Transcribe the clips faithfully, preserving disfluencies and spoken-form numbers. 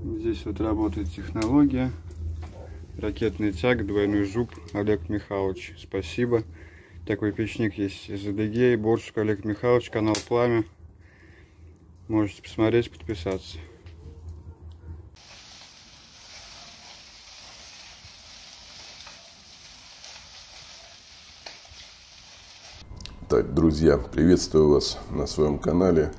Здесь вот работает технология. Ракетный тяг, двойной зуб. Олег Михайлович, спасибо. Такой печник есть из Адыгеи. Борщик Олег Михайлович, канал Пламя. Можете посмотреть, подписаться. Так, друзья, приветствую вас на своем канале.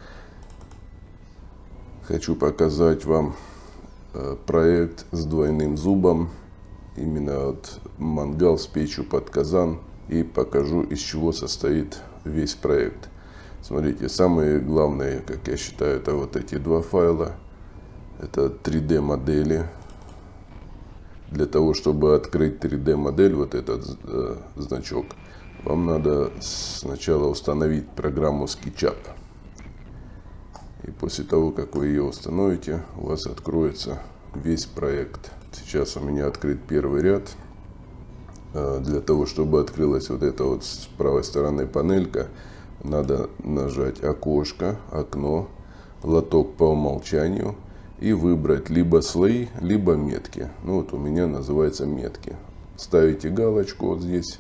Хочу показать вам проект с двойным зубом. Именно вот мангал с печью под казан. И покажу, из чего состоит весь проект. Смотрите, самые главные, как я считаю, это вот эти два файла. Это три дэ модели. Для того, чтобы открыть три дэ модель, вот этот э, значок, вам надо сначала установить программу SketchUp. И после того, как вы ее установите, у вас откроется весь проект. Сейчас у меня открыт первый ряд. Для того, чтобы открылась вот эта вот с правой стороны панелька, надо нажать окошко, окно, лоток по умолчанию и выбрать либо слои, либо метки. Ну вот у меня называется метки. Ставите галочку вот здесь.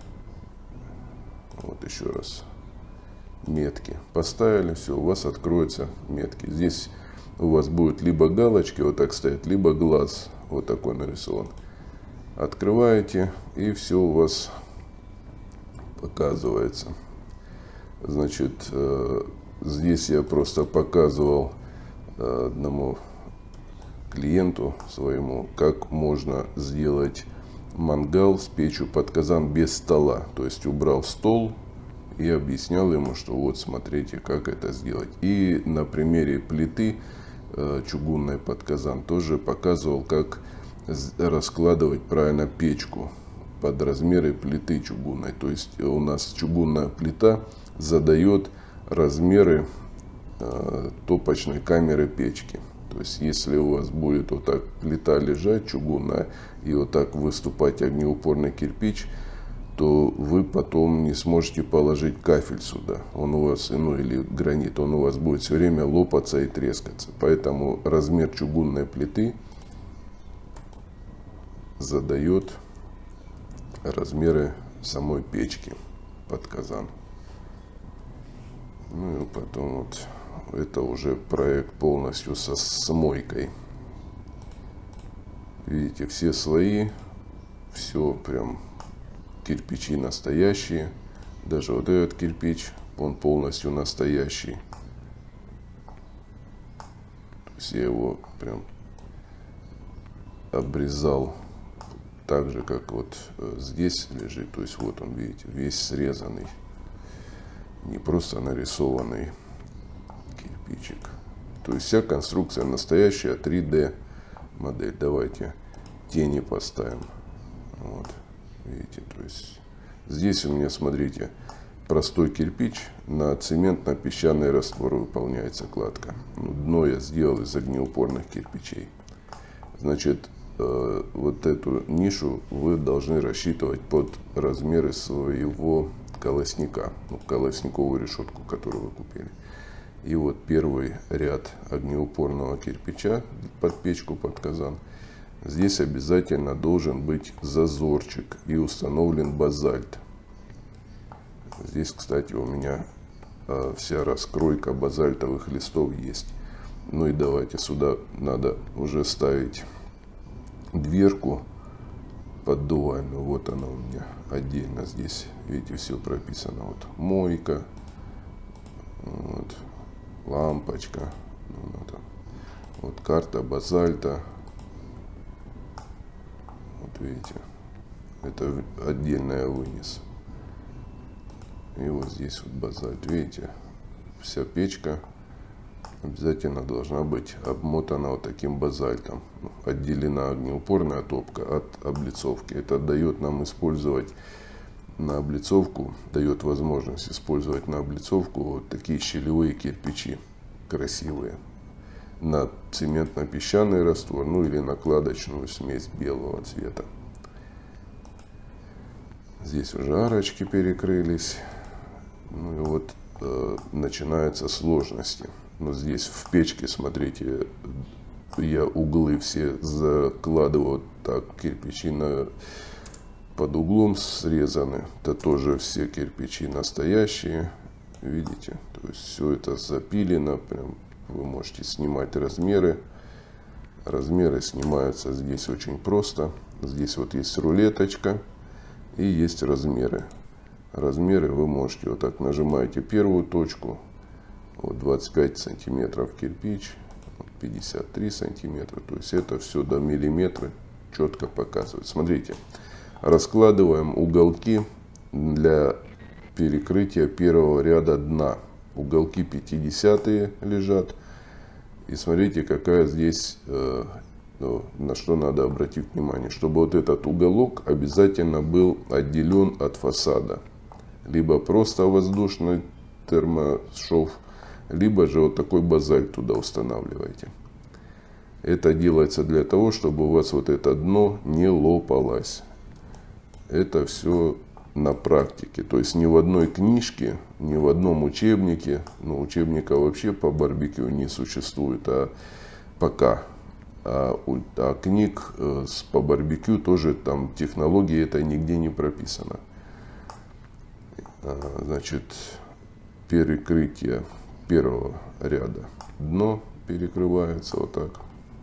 Вот еще раз. Метки. Поставили, все, у вас откроются метки. Здесь у вас будет либо галочки вот так стоять, либо глаз вот такой нарисован. Открываете, и все у вас показывается. Значит, здесь я просто показывал одному клиенту своему, как можно сделать мангал с печью под казан без стола. То есть убрал стол и объяснял ему, что вот смотрите, как это сделать. И на примере плиты чугунной под казан тоже показывал, как раскладывать правильно печку под размеры плиты чугунной. То есть у нас чугунная плита задает размеры топочной камеры печки. То есть, если у вас будет вот так плита лежать чугунная и вот так выступать огнеупорный кирпич, то вы потом не сможете положить кафель сюда. Он у вас, ну или гранит, он у вас будет все время лопаться и трескаться. Поэтому размер чугунной плиты задает размеры самой печки под казан. Ну и потом вот. Это уже проект полностью со смойкой. Видите, все слои, все прям кирпичи настоящие. Даже вот этот кирпич, он полностью настоящий. То есть я его прям обрезал так же, как вот здесь лежит. То есть вот он, видите, весь срезанный. Не просто нарисованный кирпичик. То есть вся конструкция настоящая три дэ модель. Давайте тени поставим. Вот. Видите, то есть здесь у меня, смотрите, простой кирпич на цементно-песчаный раствор выполняется кладка. Дно я сделал из огнеупорных кирпичей. Значит, э, вот эту нишу вы должны рассчитывать под размеры своего колосника, ну, колосниковую решетку, которую вы купили. И вот первый ряд огнеупорного кирпича под печку под казан. Здесь обязательно должен быть зазорчик и установлен базальт. Здесь, кстати, у меня э, вся раскройка базальтовых листов есть. Ну и давайте сюда надо уже ставить дверку поддувальную. Вот она у меня отдельно здесь. Видите, все прописано. Вот мойка. Вот. Лампочка. Вот, вот карта базальта. Вот видите. Это отдельно я вынес. И вот здесь вот базальт. Видите. Вся печка обязательно должна быть обмотана вот таким базальтом. Отделена огнеупорная топка от облицовки. Это дает нам использовать на облицовку, дает возможность использовать на облицовку вот такие щелевые кирпичи красивые на цементно-песчаный раствор, ну или накладочную смесь белого цвета. Здесь уже арочки перекрылись. Ну и вот э, начинаются сложности. Но здесь в печке, смотрите, я углы все закладываю так, кирпичи на, под углом срезаны. Это тоже все кирпичи настоящие. Видите? То есть все это запилено. Прям вы можете снимать размеры. Размеры снимаются здесь очень просто. Здесь вот есть рулеточка и есть размеры. Размеры вы можете вот так нажимаете первую точку. Вот двадцать пять сантиметров кирпич. пятьдесят три сантиметра. То есть это все до миллиметра четко показывает. Смотрите. Раскладываем уголки для перекрытия первого ряда дна. Уголки пятидесятые лежат. И смотрите, какая здесь, э, ну, на что надо обратить внимание. Чтобы вот этот уголок обязательно был отделен от фасада. Либо просто воздушный термошов, либо же вот такой базальт туда устанавливаете. Это делается для того, чтобы у вас вот это дно не лопалось. Это все на практике. То есть ни в одной книжке, ни в одном учебнике, ну учебника вообще по барбекю не существует, а пока. А, а книг э, с, по барбекю тоже там технологии это нигде не прописано. А, значит, перекрытие первого ряда. Дно перекрывается вот так.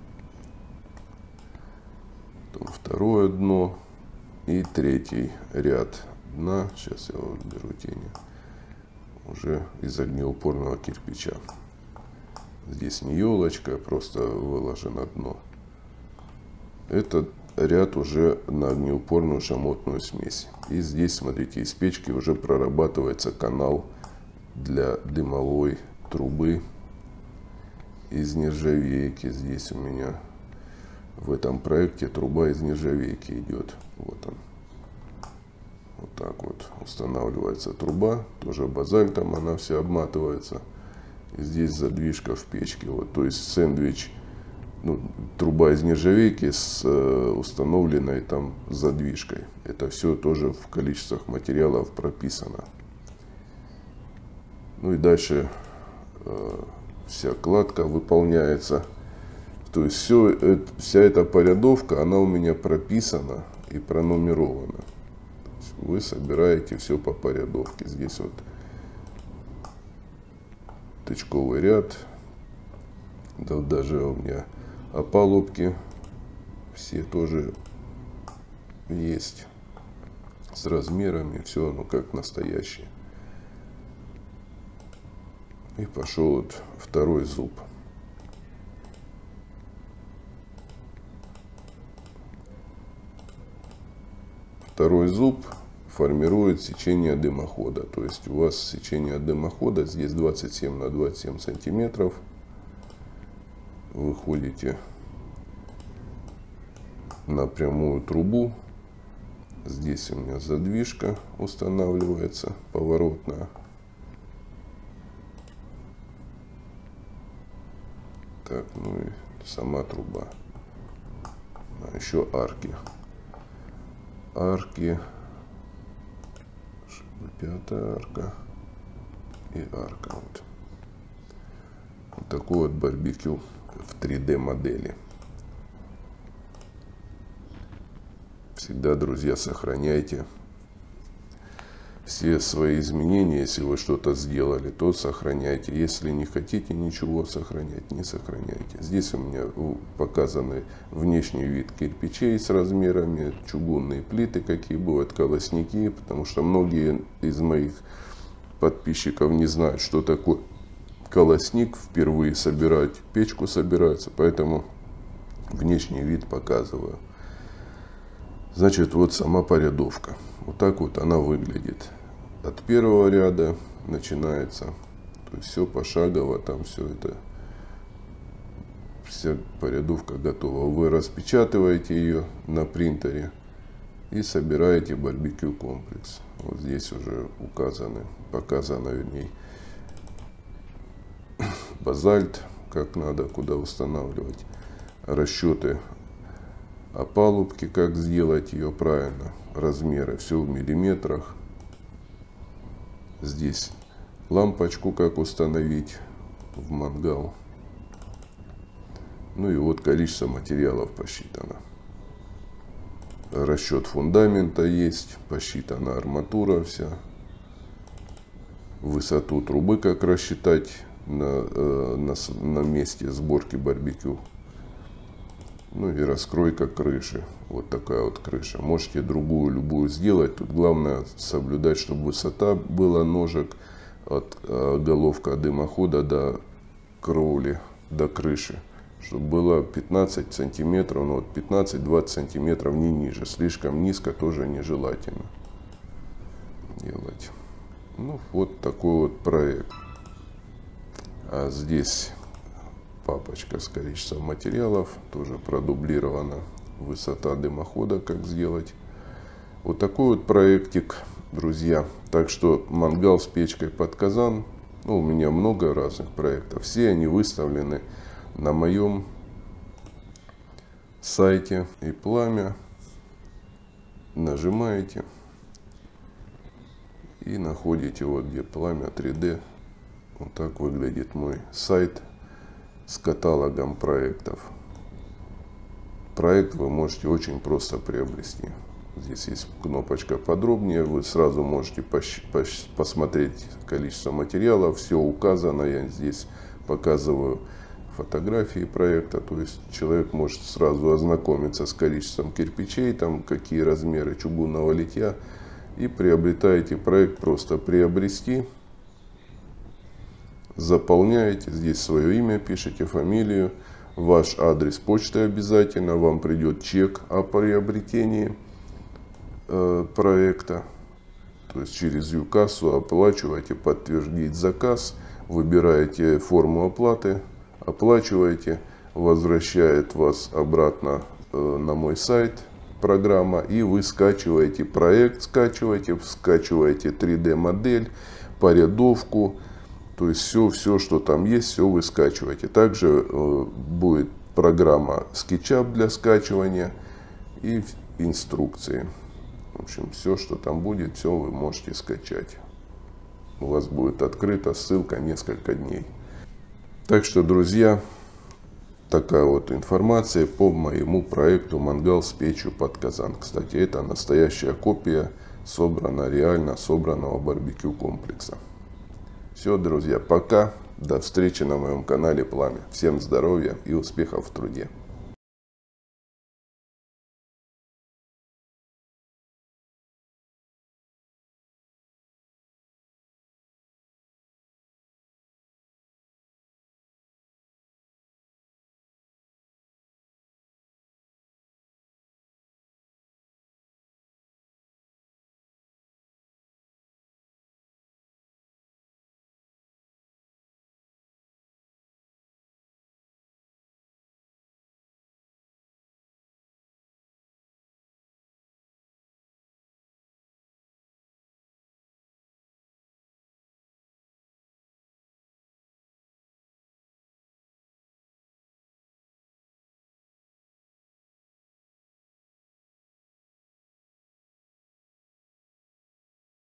Потом второе дно. И третий ряд дна. Сейчас я вот беру тени. Уже из огнеупорного кирпича. Здесь не елочка, просто выложено дно. Этот ряд уже на огнеупорную шамотную смесь. И здесь, смотрите, из печки уже прорабатывается канал для дымовой трубы из нержавейки. Здесь у меня в этом проекте труба из нержавейки идет. Вот он. Вот так вот устанавливается труба. Тоже базальтом она вся обматывается. И здесь задвижка в печке. Вот, то есть сэндвич, ну, труба из нержавейки с э, установленной там задвижкой. Это все тоже в количествах материалов прописано. Ну и дальше э, вся кладка выполняется. То есть все, это, вся эта порядовка, она у меня прописана и пронумерована. Вы собираете все по порядовке. Здесь вот тычковый ряд. Да, даже у меня опалубки все тоже есть с размерами. Все оно как настоящее. И пошел вот второй зуб. Второй зуб формирует сечение дымохода. То есть у вас сечение дымохода здесь двадцать семь на двадцать семь сантиметров. Выходите на прямую трубу. Здесь у меня задвижка устанавливается поворотная. Так, ну и сама труба. А еще арки. Арки. Пятая арка. И арка. Вот. Вот такой вот барбекю в три дэ модели. Всегда, друзья, сохраняйте все свои изменения. Если вы что-то сделали, то сохраняйте. Если не хотите ничего сохранять, не сохраняйте. Здесь у меня показаны внешний вид кирпичей с размерами, чугунные плиты, какие бывают, колосники. Потому что многие из моих подписчиков не знают, что такое колосник. Впервые собирать печку собираются, поэтому внешний вид показываю. Значит, вот сама порядовка. Вот так вот она выглядит. От первого ряда начинается. То есть все пошагово, там все это. Вся порядовка готова. Вы распечатываете ее на принтере и собираете барбекю комплекс. Вот здесь уже указаны, показано, вернее, базальт, как надо, куда устанавливать. Расчеты опалубки, как сделать ее правильно. Размеры, все в миллиметрах. Здесь лампочку, как установить в мангал. Ну и вот количество материалов посчитано. Расчет фундамента есть, посчитана арматура вся. Высоту трубы как рассчитать на, на, на месте сборки барбекю. Ну и раскройка крыши. Вот такая вот крыша. Можете другую, любую сделать. Тут главное соблюдать, чтобы высота была ножек от э, головка дымохода до кровли, до крыши. Чтобы было пятнадцать сантиметров, ну вот пятнадцать-двадцать сантиметров, не ниже. Слишком низко тоже нежелательно делать. Ну вот такой вот проект. А здесь папочка с количеством материалов, тоже продублирована высота дымохода, как сделать. Вот такой вот проектик, друзья. Так что мангал с печкой под казан. Ну, у меня много разных проектов. Все они выставлены на моем сайте. И пламя. Нажимаете. И находите вот где пламя три дэ. Вот так выглядит мой сайт с каталогом проектов. Проект вы можете очень просто приобрести. Здесь есть кнопочка подробнее. Вы сразу можете посмотреть количество материалов. Все указано. Я здесь показываю фотографии проекта. То есть человек может сразу ознакомиться с количеством кирпичей, там какие размеры чугунного литья. И приобретаете проект. Просто приобрести. Заполняете здесь свое имя, пишите фамилию, ваш адрес почты обязательно, вам придет чек о приобретении э, проекта. То есть через ЮКассу оплачиваете, подтвердить заказ, выбираете форму оплаты, оплачиваете, возвращает вас обратно э, на мой сайт программа, и вы скачиваете проект, скачиваете, скачиваете три дэ модель, порядовку. То есть все, все, что там есть, все вы скачиваете. Также э, будет программа SketchUp для скачивания и инструкции. В общем, все, что там будет, все вы можете скачать. У вас будет открыта ссылка несколько дней. Так что, друзья, такая вот информация по моему проекту «Мангал с печью под казан». Кстати, это настоящая копия собрана, реально собранного барбекю комплекса. Все, друзья, пока. До встречи на моем канале Пламя. Всем здоровья и успехов в труде.